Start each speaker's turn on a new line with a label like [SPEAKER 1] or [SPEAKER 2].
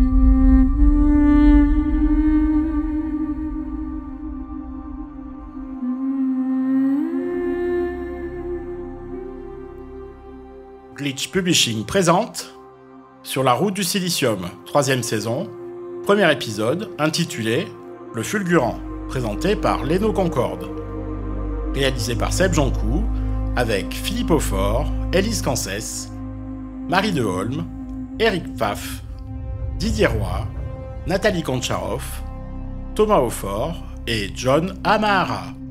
[SPEAKER 1] Glitch Publishing présente Sur la route du silicium, 3e saison, premier épisode intitulé Le Fulgurant, présenté par Leno Concorde. Réalisé par Seb Joncoux, avec Philippe Aufort, Élise Cancès, Marie Deholme, Eric Pfaff, Didier Roy, Nathalie Kontcharov, Thomas Aufort et John Amahara.